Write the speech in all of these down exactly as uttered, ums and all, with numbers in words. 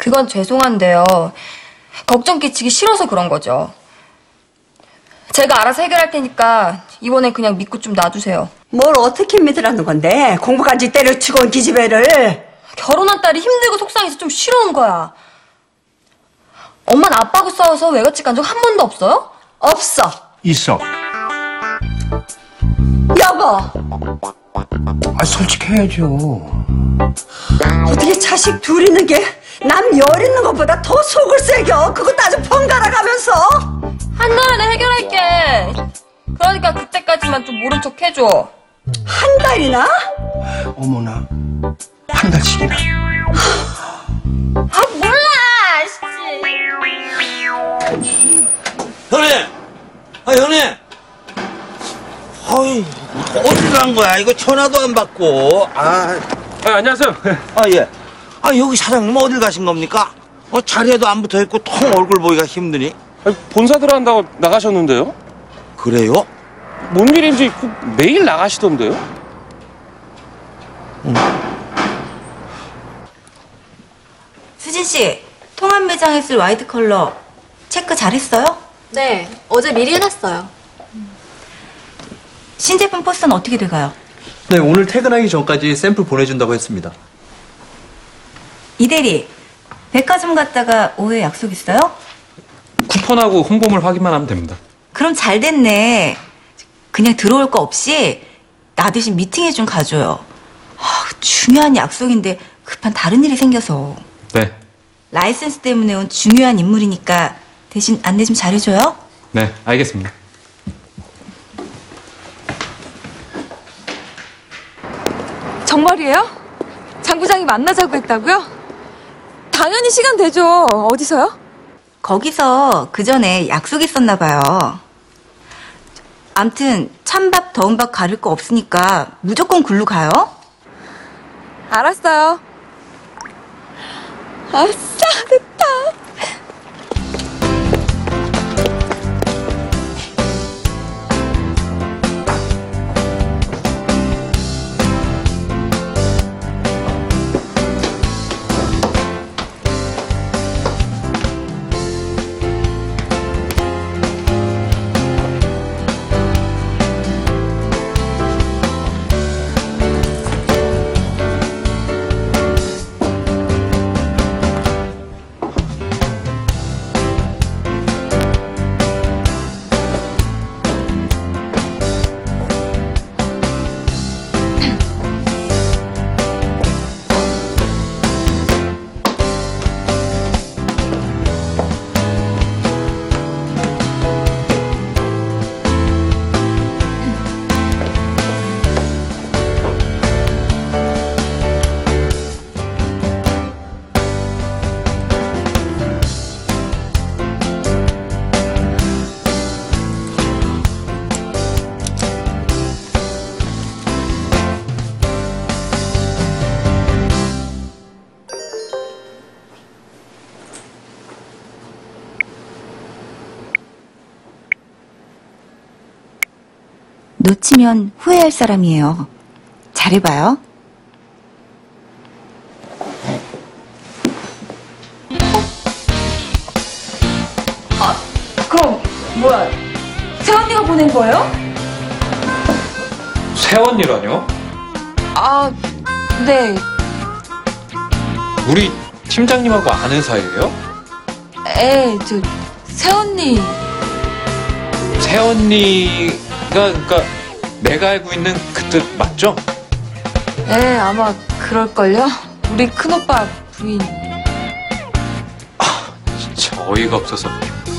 그건 죄송한데요. 걱정 끼치기 싫어서 그런 거죠. 제가 알아서 해결할 테니까 이번엔 그냥 믿고 좀 놔두세요. 뭘 어떻게 믿으라는 건데? 공부까지 때려치고 온 기집애를. 결혼한 딸이 힘들고 속상해서 좀 싫어온 거야. 엄마는 아빠하고 싸워서 외갓집 간 적 한 번도 없어요? 없어. 있어. 여보. 아, 솔직해야죠. 어떻게 자식 둘 있는 게 남 열 있는 것보다 더 속을 새겨. 그것도 아주 번갈아 가면서. 한 달 안에 해결할게. 그러니까 그때까지만 좀 모른 척 해줘. 한 달이나? 어머나, 한 달씩이나. 아 몰라 씨. 형님! 아, 형님! 어이, 어디 간 거야? 이거 전화도 안 받고. 아, 아, 안녕하세요. 아, 예. 아, 여기 사장님 어딜 가신 겁니까? 어, 자리에도 안 붙어 있고 통 얼굴 보기가 힘드니? 아니, 본사 들어간다고 나가셨는데요? 그래요? 뭔 일인지 그 매일 나가시던데요? 응. 수진 씨, 통합 매장에 쓸 화이트 컬러 체크 잘했어요? 네, 어제 미리 해놨어요. 신제품 포스터는 어떻게 돼가요? 네, 오늘 퇴근하기 전까지 샘플 보내준다고 했습니다. 이대리, 백화점 갔다가 오후에 약속 있어요? 쿠폰하고 홍보물 확인만 하면 됩니다. 그럼 잘 됐네. 그냥 들어올 거 없이 나 대신 미팅에 좀 가줘요. 아, 중요한 약속인데 급한 다른 일이 생겨서. 네. 라이센스 때문에 온 중요한 인물이니까 대신 안내 좀 잘해줘요. 네, 알겠습니다. 정말이에요? 장 부장이 만나자고 했다고요? 당연히 시간 되죠. 어디서요? 거기서 그 전에 약속 있었나 봐요. 암튼 찬밥 더운 밥 가릴 거 없으니까 무조건 굴로 가요. 알았어요. 아싸, 됐다. 놓치면 후회할 사람이에요. 잘해봐요. 아 그럼 뭐야? 세언니가 보낸 거예요? 세언니라뇨? 아, 네. 우리 팀장님하고 아는 사이예요? 에, 저, 새언니. 세언니가 그러니까 내가 알고 있는 그 뜻 맞죠? 에, 아마 그럴걸요? 우리 큰오빠 부인. 아, 진짜 어이가 없어서.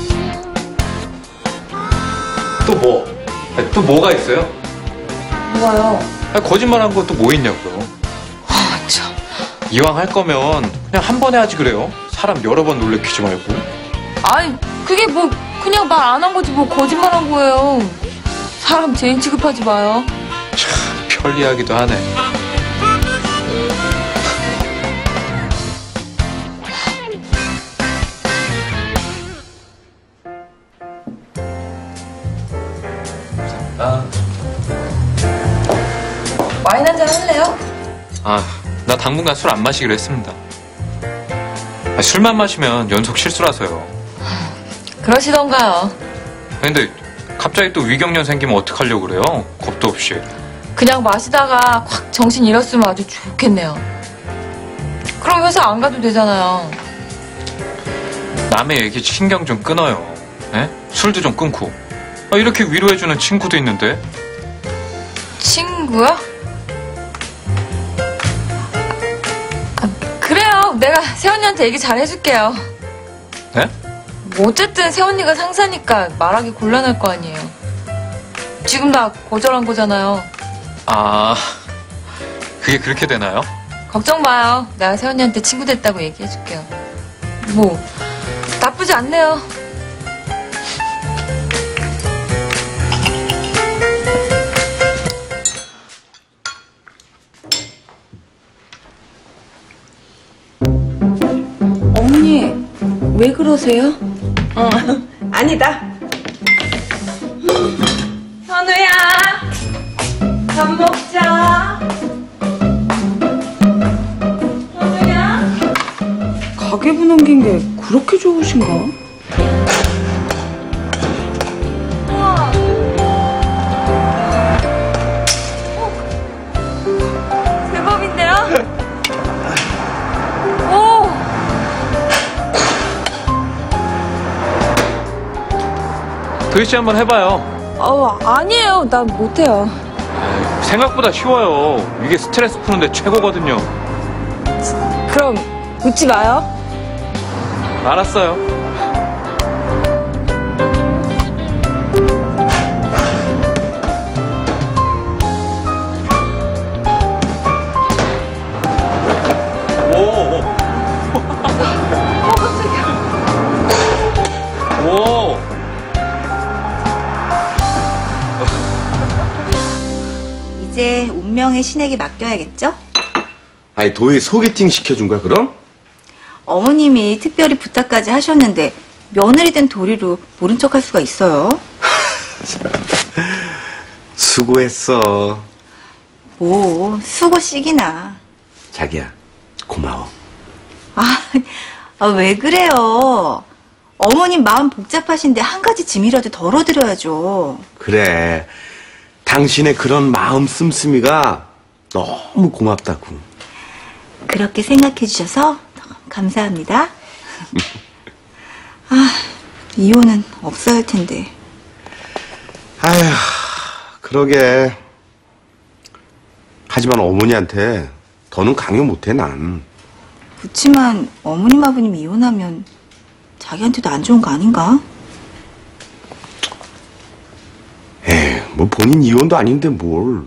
또 뭐? 아니, 또 뭐가 있어요? 뭐가요? 아니, 거짓말한 거 또 뭐 있냐고요? 아, 참. 이왕 할 거면 그냥 한 번에 하지 그래요? 사람 여러 번 놀래키지 말고. 아니, 그게 뭐, 그냥 말 안 한 거지 뭐 거짓말한 거예요. 사람 죄인 취급하지 마요. 참, 편리하기도 하네. 감사합니다. 와인 한잔 할래요? 아, 나 당분간 술 안 마시기로 했습니다. 아, 아, 술만 마시면 연속 실수라서요. 그러시던가요. 근데 갑자기 또 위경련 생기면 어떡하려고 그래요? 겁도 없이. 그냥 마시다가 확 정신 잃었으면 아주 좋겠네요. 그럼 회사 안 가도 되잖아요. 남의 얘기 신경 좀 끊어요. 예? 술도 좀 끊고. 아, 이렇게 위로해주는 친구도 있는데. 친구요? 아, 그래요. 내가 세언니한테 얘기 잘 해줄게요. 네? 뭐 어쨌든 세언니가 상사니까 말하기 곤란할 거 아니에요. 지금 다 거절한 거잖아요. 아, 그게 그렇게 되나요? 걱정 마요. 내가 세언니한테 친구 됐다고 얘기해줄게요. 뭐 나쁘지 않네요. 어머니, 왜 그러세요? 어, 아니다. 현우야, 밥 먹자. 현우야. 가계부 넘긴 게 그렇게 좋으신가? 대박인데요? 오! 도희 씨 한번 해봐요. 어, 아니에요. 난 못해요. 생각보다 쉬워요. 이게 스트레스 푸는데 최고거든요. 그럼 웃지 마요. 알았어요. 오. 오. 이제 운명의 신에게 맡겨야겠죠? 아니, 도희 소개팅 시켜준 거야, 그럼? 어머님이 특별히 부탁까지 하셨는데 며느리 된 도리로 모른 척 할 수가 있어요? 수고했어. 뭐 수고씩이나. 자기야, 고마워. 아, 아, 왜 그래요? 어머님 마음 복잡하신데 한 가지 짐이라도 덜어드려야죠. 그래. 당신의 그런 마음 씀씀이가 너무 고맙다고. 그렇게 생각해 주셔서 감사합니다. 아, 이혼은 없어야 할 텐데. 아휴, 그러게. 하지만 어머니한테 더는 강요 못해, 난. 그치만 어머님 아버님 이혼하면 자기한테도 안 좋은 거 아닌가? 에이, 뭐 본인 이혼도 아닌데 뭘.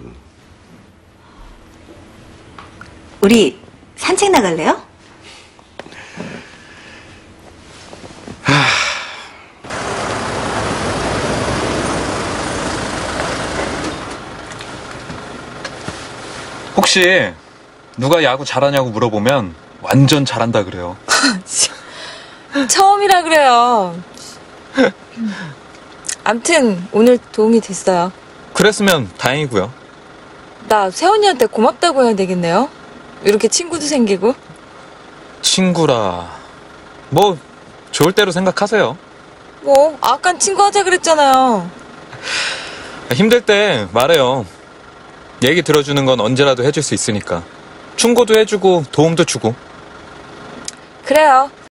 우리 산책 나갈래요? 혹시 누가 야구 잘하냐고 물어보면 완전 잘한다 그래요. 처음이라 그래요. 암튼 오늘 도움이 됐어요. 그랬으면 다행이고요. 나 세언니한테 고맙다고 해야 되겠네요. 이렇게 친구도 생기고. 친구라. 뭐 좋을 대로 생각하세요. 뭐 아깐 친구 하자 그랬잖아요. 힘들 때 말해요. 얘기 들어주는 건 언제라도 해줄 수 있으니까. 충고도 해주고 도움도 주고. 그래요.